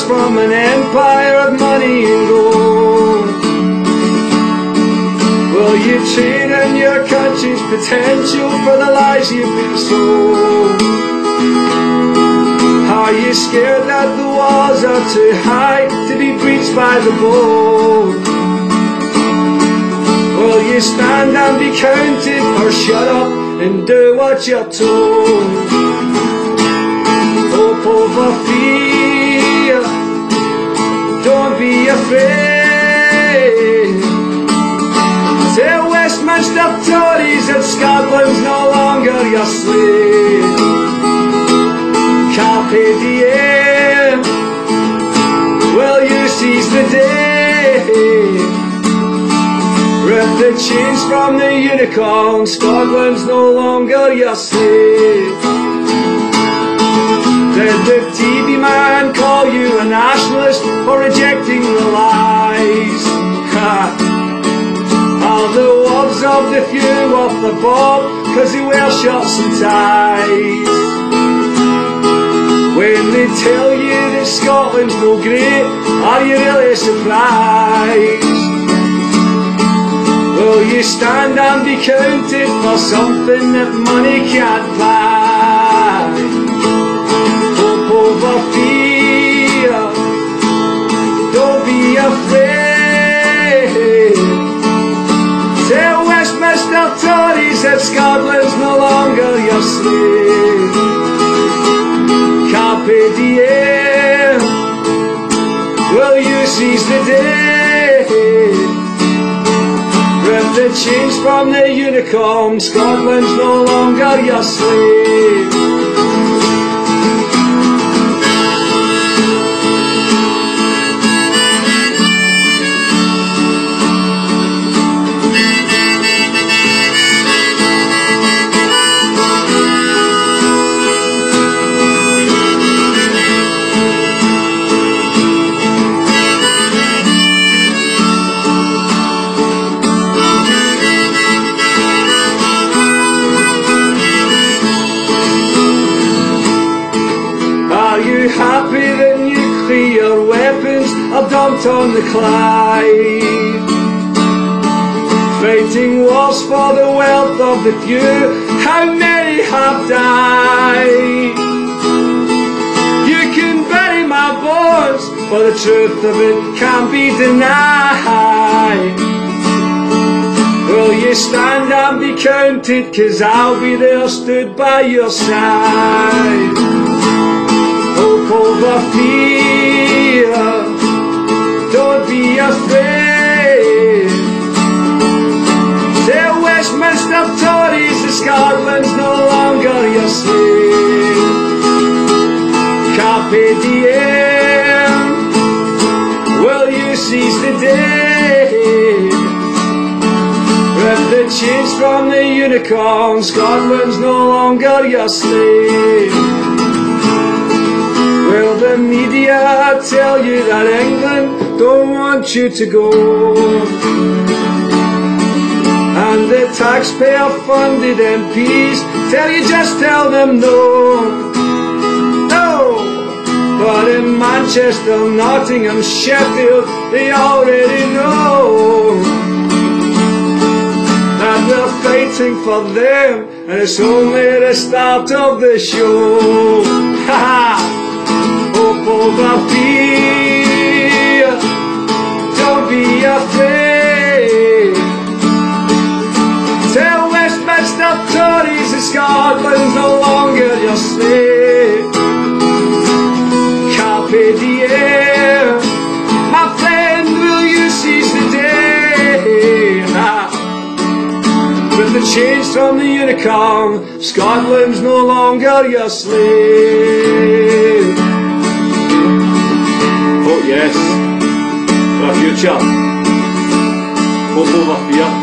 scars from an empire of money and gold. Will you trade in your country's potential for the lies you've been sold? Are you scared that the walls are too high to be breached by the bold? Will you stand and be counted, or shut up and do what you're told? Hope over fear, don't be afraid. Tell Westminster Tories that Scotland's no longer your slave. Carpe diem, will you seize the day? Rip the chains from the unicorn, Scotland's no longer your slave. Did the TV man call you a nationalist for rejecting the lies? Are the wolves of the few off the bob cause they wear shirts and ties? When they tell you that Scotland's no great, are you really surprised? Will you stand and be counted for something that money can't buy? Hope over fear, don't be afraid. Tell Westminster Tories that Scotland's no longer your slave. Carpe diem, will you seize the day? Rip the chains from the unicorn, Scotland's no longer your slave. Happy that nuclear weapons are dumped on the Clyde, fighting wars for the wealth of the few. How many have died? You can bury my bones, but the truth of it can't be denied. Will you stand and be counted, cause I'll be there stood by your side. Hope over fear, don't be afraid. Tell Westminster Tories that Scotland's no longer your slave. Carpe diem, will you seize the day? Rip the chains from the unicorn, Scotland's no longer your slave. Will the media tell you that England don't want you to go? And the taxpayer-funded MPs tell you just tell them no. No! But in Manchester, Nottingham, Sheffield, they already know that we're fighting for them, and it's only the start of the show. Ha ha! Hope over fear, don't be afraid. Tell Westminster Tories that Scotland's no longer your slave. Carpe diem, my friend, will you seize the day? With the chains from the unicorn, Scotland's no longer your slave. Yes, for a future. Hope over fear.